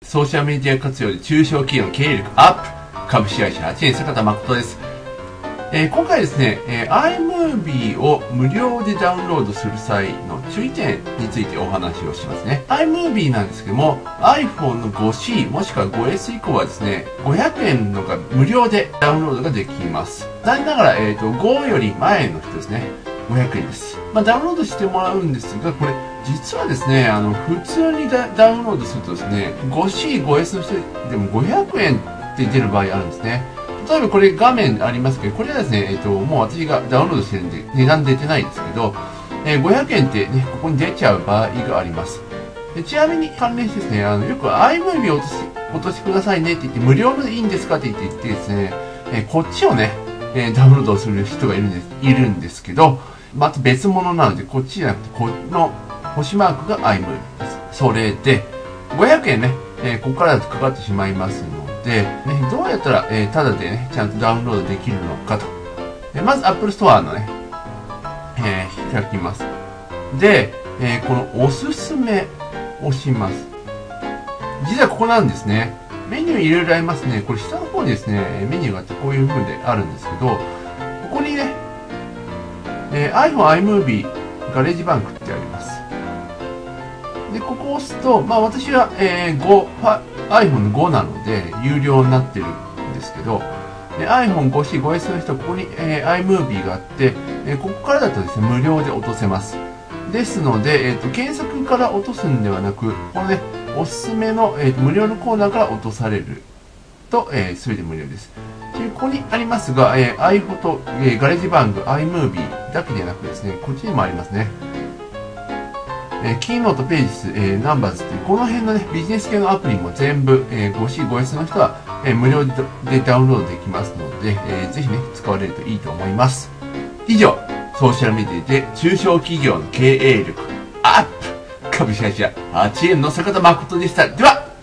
ソーシャルメディア活用で中小企業の経営力アップ、株式会社8年坂田誠です。今回ですね、iMovie を無料でダウンロードする際の注意点についてお話をしますね。iMovie なんですけども、iPhone の 5C もしくは 5S 以降はですね、500円のが無料でダウンロードができます。残念ながら、5より前の人ですね、500円です。ダウンロードしてもらうんですが、これ実はですね、普通にダウンロードするとですね、5C、5S の人でも500円って出る場合あるんですね。例えばこれ画面ありますけど、これはですね、もう私がダウンロードしてるんで値段出てないですけど、500円ってね、ここに出ちゃう場合があります。ちなみに関連してですね、よく iMovie を落としくださいねって言って、無料でいいんですかって言ってですね、こっちをね、ダウンロードする人がいるんですけど、また別物なので、こっちじゃなくて、この星マークが iMovie です。それで、500円ね、ここからだとかかってしまいますので、どうやったら、タダでね、ちゃんとダウンロードできるのかと。まず Apple Store のね、開きます。で、このおすすめをします。実はここなんですね。メニューいろいろありますね。これ下の方にですね、メニューがあってこういう風であるんですけど、ここにね、iPhone、iMovie、ガレージバンクってあります。で、ここを押すと、私は、iPhone の5なので、有料になってるんですけど、iPhone 5C、5S の人はここに、iMovie があって、ここからだとですね、無料で落とせます。ですので、検索から落とすんではなく、このね、おすすめの、無料のコーナーから落とされると、それで無料です。ここにありますが、iPhoto、ガレージバンク、iMovie だけでなくですね、こっちにもありますね。キーノート、ページス、ナンバーズっていう、この辺のね、ビジネス系のアプリも全部、5C、5S の人は、無料でダウンロードできますので、ぜひね、使われるといいと思います。以上、ソーシャルメディアで中小企業の経営力アップ、株式会社8円の坂田誠でした。では